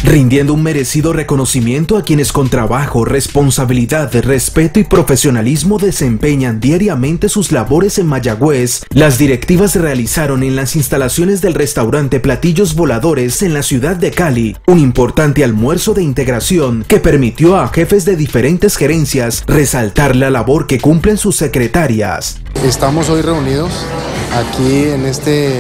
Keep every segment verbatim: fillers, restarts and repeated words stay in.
rindiendo un merecido reconocimiento a quienes con trabajo, responsabilidad, respeto y profesionalismo desempeñan diariamente sus labores en Mayagüez. Las directivas realizaron en las instalaciones del restaurante Platillos Voladores en la ciudad de Cali un importante almuerzo de integración que permitió a jefes de diferentes gerencias resaltar la labor que cumplen sus secretarias. Estamos hoy reunidos aquí en este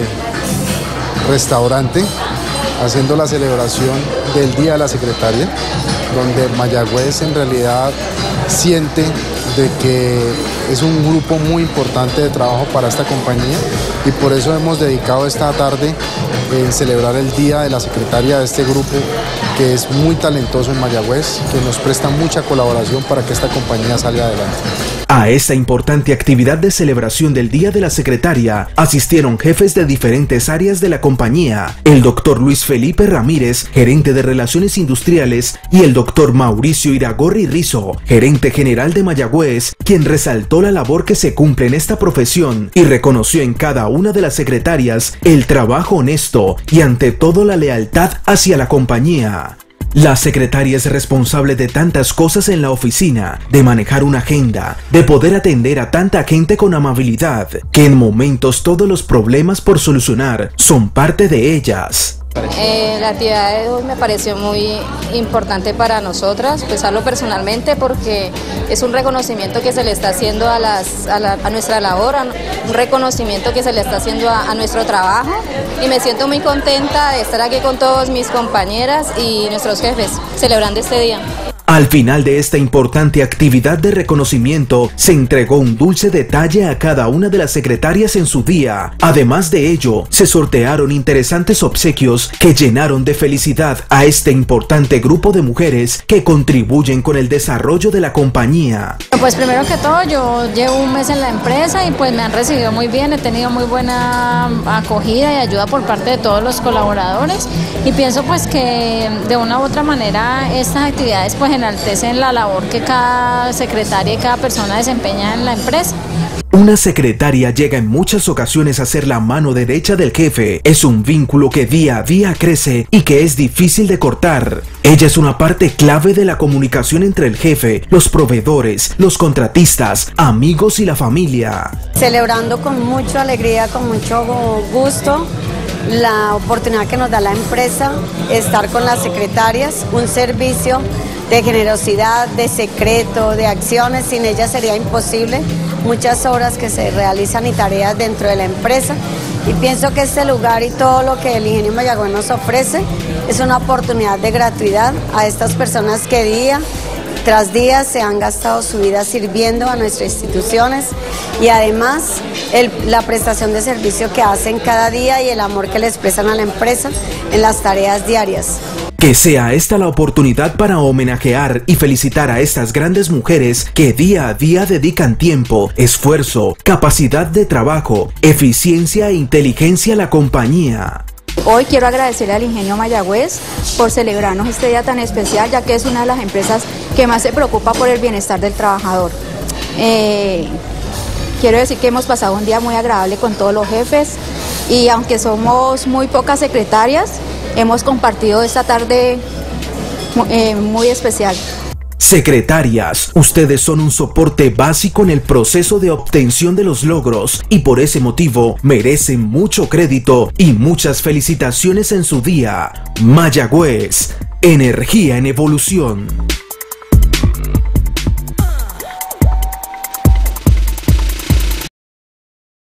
restaurante haciendo la celebración del Día de la Secretaria, donde Mayagüez en realidad siente de que es un grupo muy importante de trabajo para esta compañía y por eso hemos dedicado esta tarde en celebrar el Día de la Secretaria de este grupo que es muy talentoso en Mayagüez, que nos presta mucha colaboración para que esta compañía salga adelante. A esta importante actividad de celebración del Día de la Secretaria asistieron jefes de diferentes áreas de la compañía, el doctor Luis Felipe Ramírez, gerente de Relaciones Industriales, y el doctor Mauricio Iragorri Rizo, gerente general de Mayagüez, quien resaltó la labor que se cumple en esta profesión y reconoció en cada una de las secretarias el trabajo honesto y ante todo la lealtad hacia la compañía. La secretaria es responsable de tantas cosas en la oficina, de manejar una agenda, de poder atender a tanta gente con amabilidad, que en momentos todos los problemas por solucionar son parte de ellas. Eh, la actividad de hoy me pareció muy importante para nosotras, pensarlo personalmente, porque es un reconocimiento que se le está haciendo a, las, a, la, a nuestra labor, a, un reconocimiento que se le está haciendo a, a nuestro trabajo, y me siento muy contenta de estar aquí con todos mis compañeras y nuestros jefes celebrando este día. Al final de esta importante actividad de reconocimiento, se entregó un dulce detalle a cada una de las secretarias en su día. Además de ello, se sortearon interesantes obsequios que llenaron de felicidad a este importante grupo de mujeres que contribuyen con el desarrollo de la compañía. Pues primero que todo, yo llevo un mes en la empresa y pues me han recibido muy bien, he tenido muy buena acogida y ayuda por parte de todos los colaboradores, y pienso pues que de una u otra manera estas actividades pues enaltecen la labor que cada secretaria y cada persona desempeña en la empresa. Una secretaria llega en muchas ocasiones a ser la mano derecha del jefe. Es un vínculo que día a día crece y que es difícil de cortar. Ella es una parte clave de la comunicación entre el jefe, los proveedores, los contratistas, amigos y la familia. Celebrando con mucha alegría, con mucho gusto, la oportunidad que nos da la empresa, estar con las secretarias, un servicio de generosidad, de secreto, de acciones. Sin ellas sería imposible muchas obras que se realizan y tareas dentro de la empresa, y pienso que este lugar y todo lo que el Ingenio Mayagüez nos ofrece es una oportunidad de gratuidad a estas personas que día tras día se han gastado su vida sirviendo a nuestras instituciones, y además el, la prestación de servicio que hacen cada día y el amor que le expresan a la empresa en las tareas diarias. Que sea esta la oportunidad para homenajear y felicitar a estas grandes mujeres que día a día dedican tiempo, esfuerzo, capacidad de trabajo, eficiencia e inteligencia a la compañía. Hoy quiero agradecerle al Ingenio Mayagüez por celebrarnos este día tan especial, ya que es una de las empresas que más se preocupa por el bienestar del trabajador. Eh, quiero decir que hemos pasado un día muy agradable con todos los jefes, y aunque somos muy pocas secretarias, hemos compartido esta tarde eh, muy especial. Secretarias, ustedes son un soporte básico en el proceso de obtención de los logros y por ese motivo merecen mucho crédito y muchas felicitaciones en su día. Mayagüez, energía en evolución.